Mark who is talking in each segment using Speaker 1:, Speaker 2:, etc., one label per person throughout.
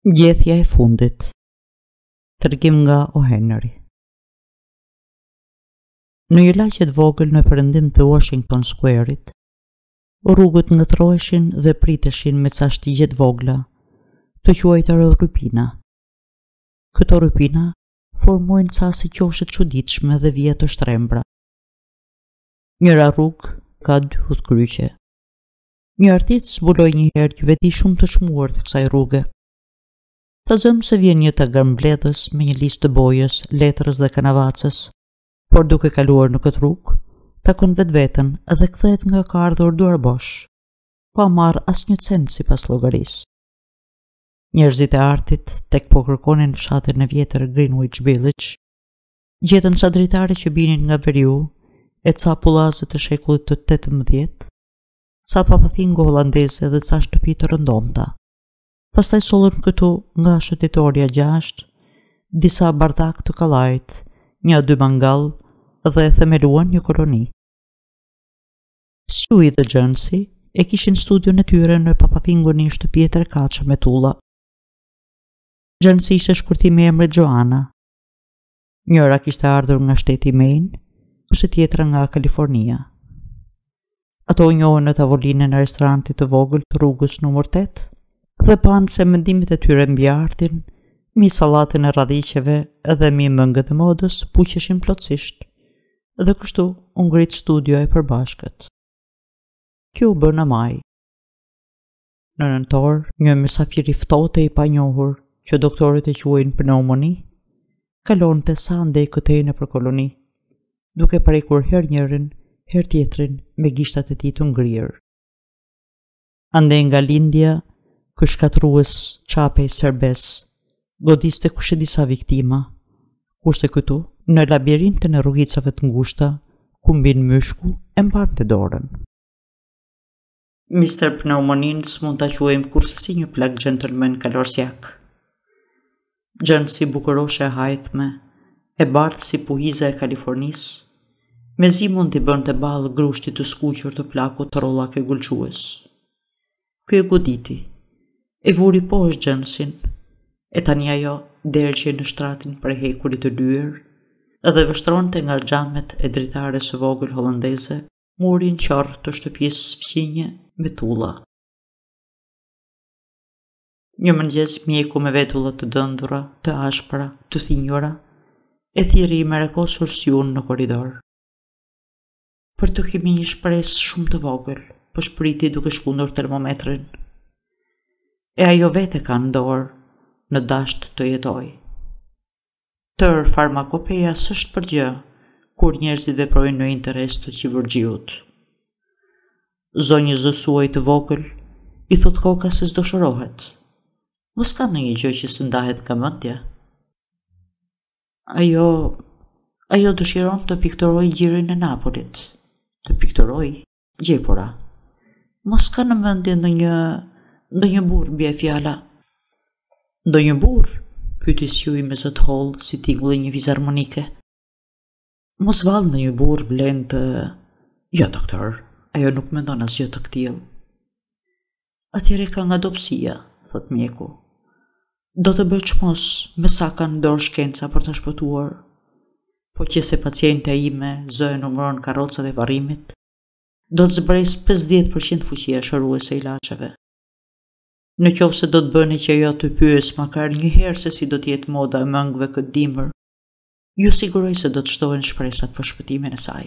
Speaker 1: Gjethja e fundit. Tërgim nga O. Henry. Në një lagje të vogël në perëndim të Washington Square-it, rrugët ngëtroheshin dhe priteshin me ca shtigje të vogla, të quajtura rrypina. Këto rrypina formojnë ca si qoshe të çuditshme dhe vija të shtrembra. Njëra rrugë ka dy udhkryqe. Një artist zbuloi një herë një veti shumë të çmuar të kësaj rruge. Ta zëmë se vjen një tagar mbledhës me një listë të bojës, letrës dhe kanavacës, por duke kaluar në këtë rrugë, takon vetveten dhe kthehet nga ka ardhur duar bosh, pa marrë asnjë cent sipas llogarisë. Njerëzit e artit, tek po kërkonin fshatin e vjetër Greenwich Village, gjetën ca dritare që binin nga veriu e ca pullazë të shekullit të 18, ca papathingo holandeze dhe ca shtëpi të rëndomta. Pastaj sollën këtu nga shëtitoria 6, disa bardak të kallajt, një dy mangall dhe themeluan një koloni. Sui dhe Gjënsi e kishin studion e tyre në papathingon një shtëpi e trekaqe me tulla. Gjënsi ishte shkurtimi i emrit Joana. Njëra kishte ardhur nga shteti Maine, kurse tjetra nga Kalifornia. Ato njohën në tavolinën e restorantit të vogël të rrugës numër 8, dhe panë se mendimet e tyre mbi artin, mi sallatin e radhiqeve edhe mi mëngët e modës puqeshin plotësisht, dhe kështu u ngrit studio e përbashkët. Kjo u bë në maj. Në nëntor, një mysafir i ftohtë i panjohur, që doktorët e quajnë pneumoni, kalonte sa andej këtej nëpër koloni, duke prekur her njërin, her tjetrin me gishtat e tij të ngrirë. Andej nga lindja, ky shkatrues çapej serbes godiste kushe disa viktima, kurse këtu, në labirintin e rrugicave të ngushta, ku mbin myshku e mbante dorën. Mr. Pneumonin s'mund ta quajmë kurse si një plak gentleman kalorsjak. Gjënsi bukuroshe e hajthme, e bardhë si puhiza e Kalifornisë, me zi mund t'i bënte ballë grushtit të skuqur të plakut të rollake gulques. Ky e goditi, e vuri poshtë Gjënsin, e tani ajo dergje në shtratin prej hekurit të lyer, edhe vështronte nga xhamet e dritares së vogël holandeze murin qarr të shtëpisë fqinje me tulla. Një mëngjes mjeku me vetullat të dëndura, të ashpra, të thinjura, e thirri i merakosur Siun në korridor. Për të kemi një shpresë shumë të vogël, po shpriti duke shkundur termometrin. E ajo vete ka në dorë, në dasht të jetoj. Tërë farmakopeja s'është për gjë, kur njerëzit veprojnë në interes të qivërgjiut. Zonjë zësuaj të vogël, i thot koka se s'do shërohet. Mos ka në një gjë që së ndahet nga mendja. Ajo dëshiron të pikturoj gjirin e Napolit. Të pikturoj gjepura. Mos ka në mendje ndonjë burr bie fjala. Ndonjë burr? Pyeti Sjuj me zot holl si tingull një fizarmonike. Mos vallë ndonjë burr vlen të... Jo, doktor, ajo nuk mendon asgjë të këtill. Atëherë ka nga dobësia, thot mjeku. Do të bëj çmos me sa kanë dorë shkenca për të shpëtuar, po që se paciente ime zë e numëron karrocat e varrimit, do të zbres 50% fuqia shëruese ilaçeve. Në qoftë se do të bëni që ajo të pyes makar një herë se si do të jetë moda e mëngëve këtë dimër, ju siguroj se do të shtohen shpresat për shpëtimin e saj.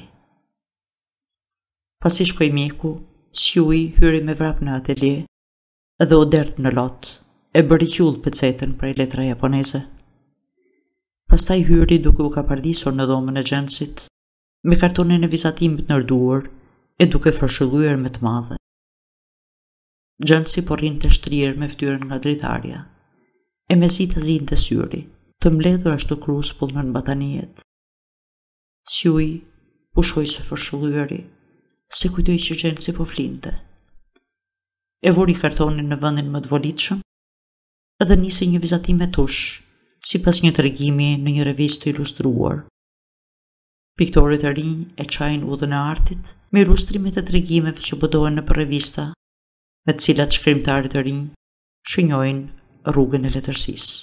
Speaker 1: Pasi shkoi mjeku, Sjuj hyri me vrap në atelje dhe u dert në lot, e bëri qull pecetën prej letra japoneze. Pastaj hyri duke u kapardisur në dhomën e Gjënsit, me kartonin e vizatimit nërduar e duke fërshëlluar me të madhe. Gjënsi po rrinte shtrirë me fytyrën nga dritarja, e me zita zinte syri, të mbledhur ashtu kruspull nën batanijet. Sjuj pushoi së fërshëlluari, se kujtoi që Gjënsi po flinte. E vuri kartonin në vendin më të volitshëm edhe nisi një vizatim me tush, sipas një tregimi në një revistë të ilustruar. Piktorët e rinj e çajnë udhën e artit me ilustrimet e tregimeve që bodohen nëpër revista, me të cilat shkrimtarët e rinj shënjojnë rrugën e letërsisë.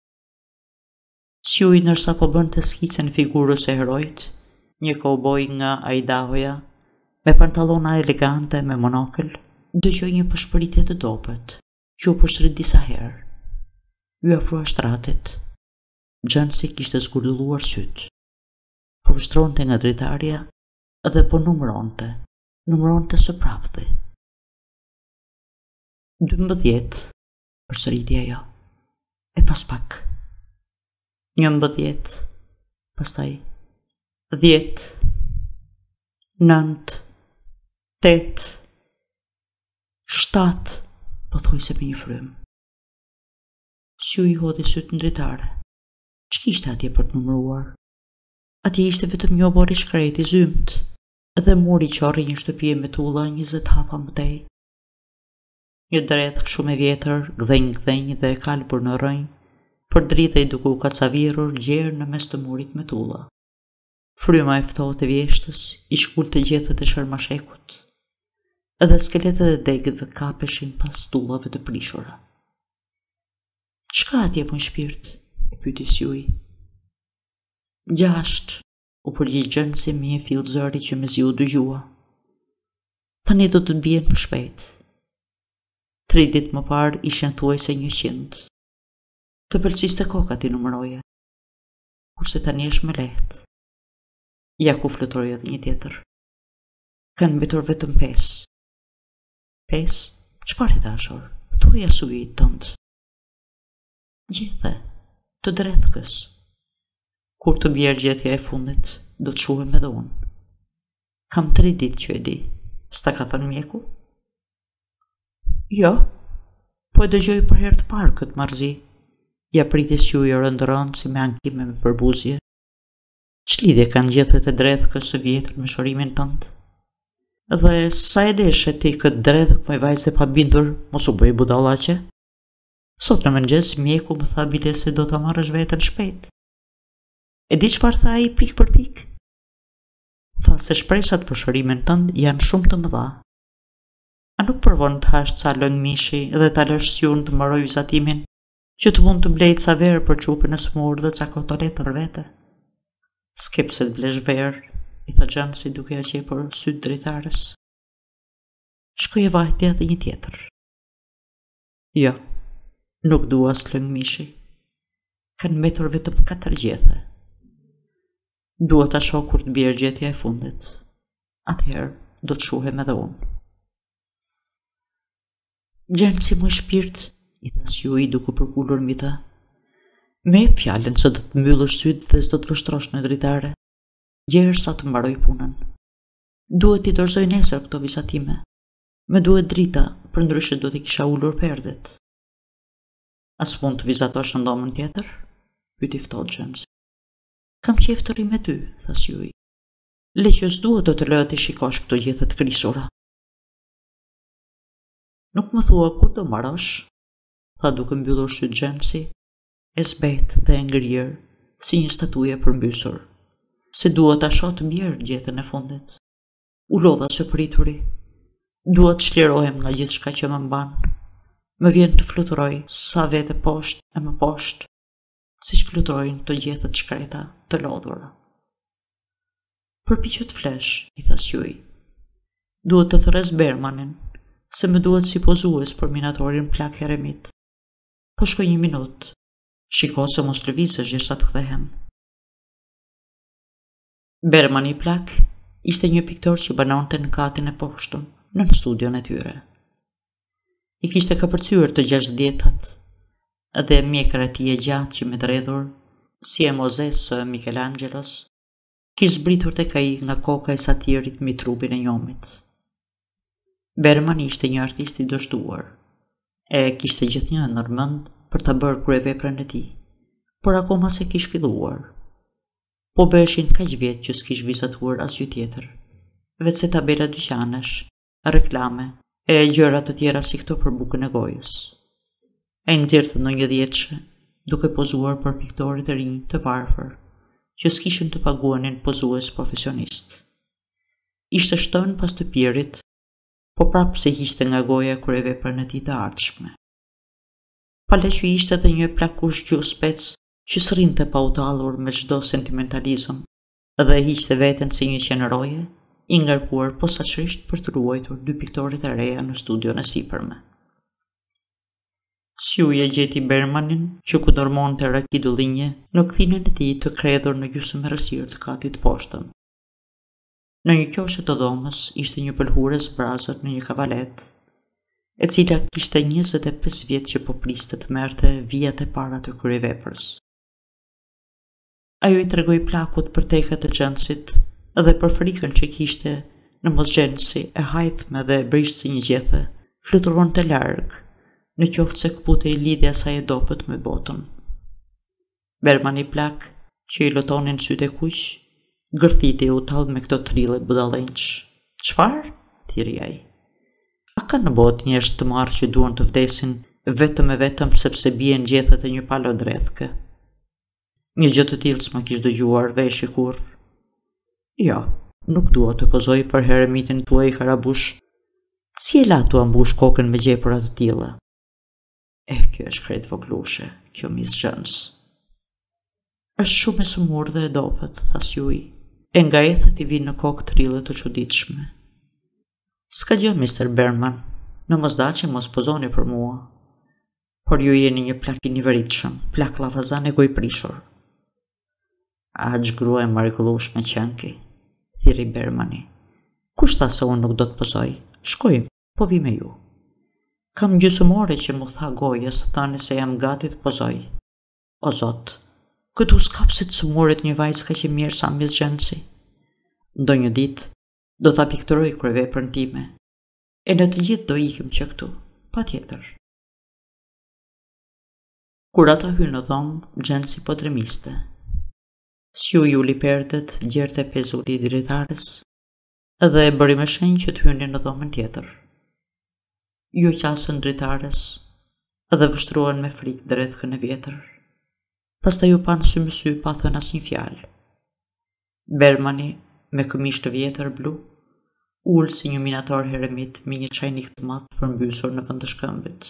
Speaker 1: Sjuj nërsa po bën të skicën figurës e herojt, një cowboy nga Idahoja, me pantallona elegante me monokël, dëgjoi një përshpëritje të dobët, që u përsërit disa herë. Ju afrua shtratit. Gjënsi kishte zgurdulluar syt. Po vështronte nga dritarja dhe po numëronte së prapthi. 12, përsëriti ajo. E pas pak. 11, pastaj 10, 9, 8, 7, po thuj se me një frymë. Sjuj hodhi syt në dritare. Ç'kishte atje për të numëruar? Atje ishte vetëm një obor i shkret i zymt, dhe muri qorri një shtëpie me tulla 20 hapa më tej. Një dredh shumë e vjetër, gdhenj dhe e kalbur në rrënjë, përdridhej duke u kacavierur gjerë në mes të murit me tulla. Fryma e ftohtë e vjeshtës i shkulte gjethet e shërmashekut, edhe skeletet e degët dhe kapeshin pas tullave të prishura. Çka atje në shpirt? E pyeti Sjuj. 6, u përgjigj Gjënsi me një fill zëri që mezi u dëgjua. Tani do të bien më shpejt. 3 ditë më parë ishin thuajse 100. Të pëlqiste koka ti numëroje. Kurse tani është më lehtë. Ja ku fluturoi edhe një tjetër. Kanë mbetur vetëm 5. 5? Çfarë dashur? Thuaj Sujit tënd. Gjethe, të drethkës. Kur të bjerë gjetja e fundit, do të shuhem edhe unë. Kam 3 ditë që e di. S'ta ka thënë mjeku? Jo, po e dëgjoj për herë të parë këtë marrëzi. Ja priti Sjuj rëndëron si me ankime me përbuzje. Ç'lidhje kanë gjethet e drethkës së vjetër me shorimin tënd? Dhe sa e deshe ti këtë dredhk me vajze pa bindur, mos u bëj budallaqe? Sot në mëngjes mjeku më tha bile se do ta marrësh veten shpejt. E di çfarë tha ai pik për pik? Tha se shpresat për shërimin tënd janë shumë të mëdha. A nuk provon të hash ca lëng mishi dhe ta lësh Sjun të mbaroj vizatimin, që të mund të blej ca verë për çupin e smur dhe ca kotole për vete? Skep se të blesh verë, i tha Gjënsi duke ia qepur syt dritares. Shkoj e vajtja dhe një tjetër. Jo, nuk dua as lëng mishi. Kanë mbetur vetëm 4 gjethe. Dua ta shoh kur të bjerë gjetja e fundit. Atëherë do të shuhem edhe unë. Gjënsi më shpirt, i tha Sjuj duke përkullur mbi të. Me fjalën se do të mbyllësh syt dhe s'do të vështrosh në dritare, gjerësa të mbaroj punën. Duhet t'i dorëzoj nesër këto vizatime. Me duhet drita, përndryshe do t'i kisha ulur perdet. As mund të vizatosh në dhomën tjetër? Pyeti ftohtë Gjënsi. Kam qejf të ri me ty, tha Sjuj. Le që s'duhet do të lë të shikosh këto gjethe të krisura. Nuk më thua kur do marrosh? Tha duke mbyllur syt Gjënsi, e zbetë dhe e ngrirë, si një statuje përmbysur. Se dua ta shoh të bjerë gjethen e fundit. U lodha së prituri. Dua të çlirohem nga gjithçka që më mban. Më vjen të fluturoj sa vete poshtë e më poshtë, siç fluturojnë të gjethet shkreta të lodhura. Përpiqu të flesh, i tha Sjuj. Duhet të thërres Bermanin, se më duhet si pozues për minatorin plak heremit. Po shkoj 1 minutë. Shiko se mos lëvizësh derisa të kthehem. Bermani plak ishte një piktor që banonte në katin e poshtëm, në studion e tyre. I kishte kapërcyer të 60-tat, dhe mjekër e tij e gjatë që me të rredhur, si e Mozes së Michelangelos, kishte zbritur tek ai nga koka e satirit mbi trupin e njomit. Berman ishte një artist i dështuar, e kishte gjithnjë ndërmend për ta bërë kryeveprën e tij, por akoma se kish filluar. Po bëheshin kaq vjet që s'kish vizatuar asgjë tjetër, vetëse tabela dyqanesh, reklame e gjëra të tjera si këto për bukën e gojës. E nxjerrte në 10-shë, duke pozuar për piktorit e rinj të varfër, që s'kishin të paguanin pozues profesionist. Ishte shtën pas të pirit, po prapë se hiqte nga goja kryeveprën e tij të ardhshme. Pale që ishte edhe një plakush gjuspec që srinte pa u dallur me çdo sentimentalizëm dhe e hiqte veten si një qeneroje i ngarkuar posaçërisht për të ruajtur dy piktorit e reja në studion e sipërme. Sjuja gjeti Bermanin që ku dormonte raki dullinje në kthinën e tij të kredhur në gjysmë errësirë të katit poshtëm. Në një qoshe të dhomës ishte një pëlhure zbrazët në një kavalet, e cila kishte 25 vjet që po priste të merrte vijat e para të kryeveprës. Ajo i tregoi plakut për tekat e xhensit dhe për frikën që kishte në mos xhensi e hajthme dhe e brisht si një gjethe, fluturonte larg, në qoftë se kputej lidhja saj e dopët me botën. Berman i plak, që i lotonin sytë e kuq, gërthiti u tall me këto trille budallenç. Çfarë? Thiri ai. A ka në botë njerëz të marrë që duan të vdesin vetëm e vetëm sepse bien gjethet e një palodrethke? Një gjë të tillë s'ma kish dëgjuar veshi kurr. Jo, nuk dua të pozoj për heremitin tuaj Karabush. Si e la tu ambush kokën me gjepura të tilla? Kjo është krejt voglushe, kjo Miss Jones. Është shumë e sumur dhe e dopët, tha Sjuj, e nga ethet i vinë në kokë trille të çuditshme. S'ka gjë, Mr. Berman, në mosdaqe mos pozoni për mua. Por ju jeni një plak i niveritshëm, plak llafazan e gojprishur. Aq grua e mrekullueshme me qenki, thiri Bermani. Kush tha se unë nuk do të pozoj? Shkojmë, po vi me ju. Kam gjysmore që mu tha gojës tani se jam gati të pozoj. O Zot, këtu s'kapsit sumuret një vajzë ka që mirë sa Miss Jensi. Ndonjë ditë do ta pikturoj kryeveprën time, e në të gjithë do ikim që këtu, patjetër. Kur ata hyrë në dhomë, Jensi po tremiste. Sjuj uli perdet, gjerte pezulli i dritares, dhe e bëri me shenjë që të hyrnin në dhomën tjetër. Ju qasën dritares dhe vështruan me frikë drethkën e vjetër. Pastaj ju panë sy me sy pa thënë asnjë fjalë. Bermani, me këmish të vjetër blu, ul si një minator heremit me një çajnik të madh përmbysur në vend të shkëmbit.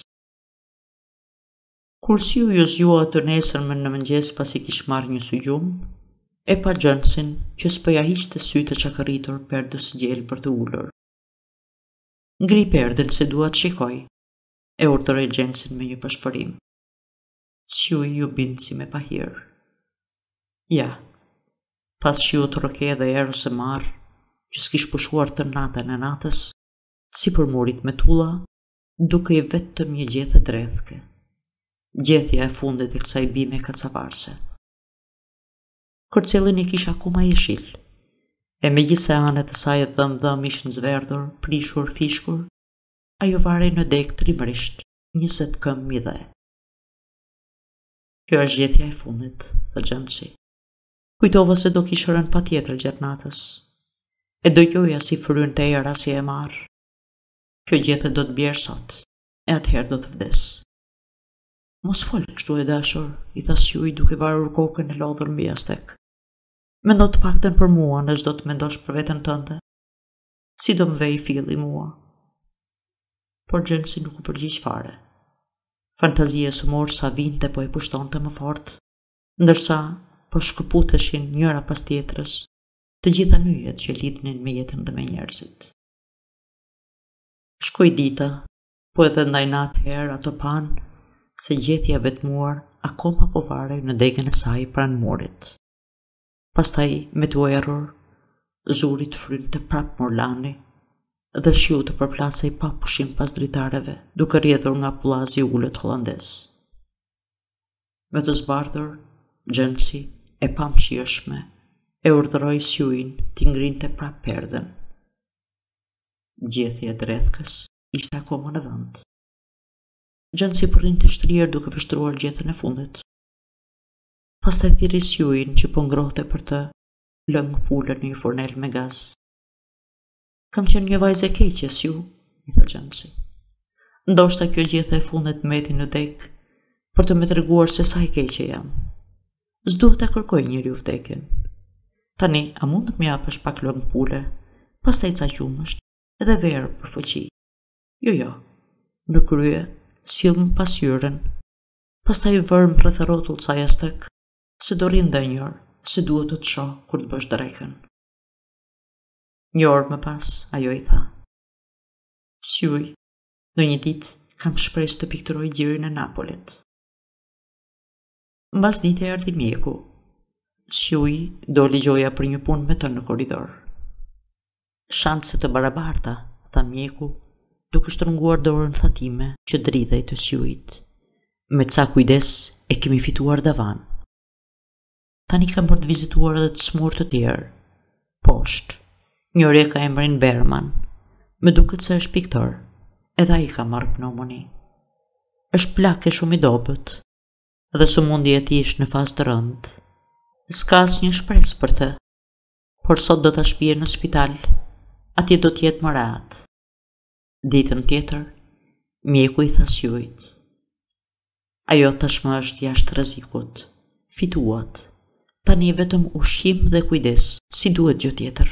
Speaker 1: Kur Sju ju zgjua të nesërmen në mëngjes pasi kish marrë një sy gjumë, e pa Jonesin që s'poja hiqte sytë e çakërritur perdës gjel për të ulur. Ngri perden se dua të shikoj, e urdhëroi Jonesin me një pashpërim. Sjuj ju bind si me pahir. Ja, pas Sju të roke dhe erës e marë, që s'kish pushuar të natën e natës, si për murit me tulla, duke i vetëm një gjethe drethke. Gjethja e fundit e kësaj bime kacavarse. Kërcelin i kisha akoma jeshil, e me gjithse anet e saj e dhëm ishin zverdhur, prishur, fishkur, ajo varej në dek trimërisht, 20 këmbë dhe. Kjo është gjetja e fundit, tha Jensi. Kujtova se do kishë rënë patjetër gjatë natës, e do gjoja si fryn të era si e marë. Kjo gjethe do të bjerë sot, e atëherë do të vdes. Mos fol kështu e dashur, i tha Sjuj duke varur kokën e lodhur mbi astek. Mendo të paktën për mua në çdo të mendosh për veten tënde. Si do më vej filli mua? Por Jensi nuk u përgjigj fare. Fantazia e sëmorsa vinte po e pushtonte më fort, ndërsa po shkëputeshin njëra pas tjetrës të gjitha nyjet që lidhnin me jetën dhe me njerëzit. Shkoi dita, po edhe ndaj natë herë ato panë se gjethja vetmuar akoma po varej në degën e saj pranë murit. Pastaj, me të errur, zuri të frynte prap Morlani dhe Sju të përplasej pa pushim pas dritareve, duke rrjedhur nga pullazi ulët hollandes. Me të zbardhur, Jensi, e pamshirshme, e urdhëroi Sjujin t'i ngrinte prap perden. Gjethja e drethkës ishte akoma në vend. Jensi përrinte shtrirë duke vështruar gjethen e fundit. Pastaj thiri Sjujin që po ngrohte për të lëngë pulën në një fornel me gaz. Kam qenë një vajzë e keqe, Sju, i tha Jensi. Ndoshta kjo gjethe e fundit meti në dek për të më treguar se sa i keqe jam. S'duhet ta kërkoj njeriu vdekjen. Tani, a mund të më japësh pak lëngë pule, pastaj ca qumësht, edhe verë për fuqi? Jo, në krye, sillm pasyrën pastaj vërmë rreth rrotull ca jastek, se do rrin ndonjëherë, se duhet të të shoh kur të bësh drekën. Një orë më pas, ajo i tha: "Sjuj, në një ditë kam shpresë të pikturoj gjirin e Napolit." Mbas dite erdhi mjeku. Sjuj doli gjoja për një punë me të në korridor. "Shanse të barabarta", tha mjeku, duke shtrënguar dorën thatime që dridhej të Sjujit. "Me ca kujdes e kemi fituar davan. Tani kam për të vizituar edhe të smur të tjerë. Poshtë, njëri ka emrin Berman, me duket se është piktor, edhe ai ka marrë pneumoni. Është plak e shumë i dobët, dhe sëmundja e tij është në fazë të rëndë. S'ka asnjë shpresë për të, por sot do ta shpije në spital, atje do të jetë më rehat." Ditën tjetër, mjeku i tha Sjujit: "Ajo tashmë është jashtë rrezikut, fituat. Tani vetëm ushqim dhe kujdes, si duhet gjë tjetër."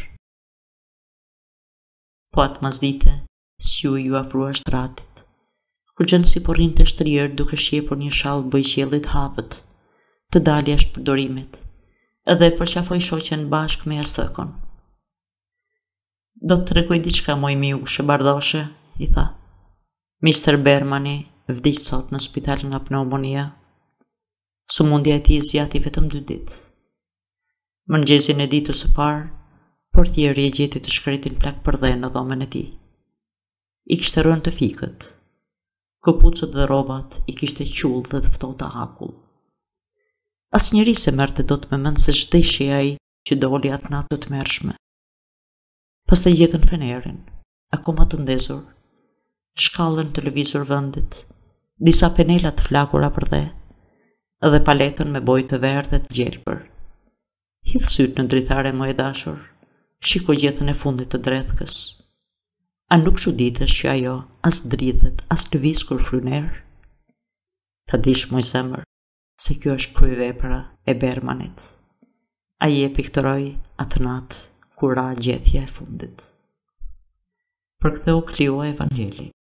Speaker 1: Po atë masdite, Sjuj ju afrua shtratit, kur gjën si po rrinte shtrirë duke shjepur një shall bëjqellit hapët, të dalë jashtë përdorimit, edhe përqafoi shoqen bashkë me jastëkon. "Do të tregoj diçka moj miu shebardhoshe", i tha. "Mr. Bermani vdiq sot në spital nga pneumonia. Sëmundja e tij zgjati vetëm 2 ditë. Mëngjesin e ditës së parë, portieri e gjeti të shkretin plak për dhe në dhomën e tij. I kishte rënë të fikët. Këpucët dhe rrobat i kishte qull dhe të ftohta akull. Asnjëri se merrte dot me mend se zhdeshi ai që doli atë natë të tmerrshme. Pastaj gjetën fenerin, akoma të ndezur, shkallën televizor vendit, disa penela të flakura për dhe, edhe paletën me bojë të verdhë dhe të gjelbër. Hidh syt në dritare më e dashur, shiko gjetën e fundit të dredhkës. A nuk çuditesh që ajo as dridhet, as lëviz kur fryner? Ta dish moj zemër, se kjo është kryevepra e Bermanit. Ai e pikturoi atë natë kur ra gjethja e fundit." Përktheu Klio Evangeli.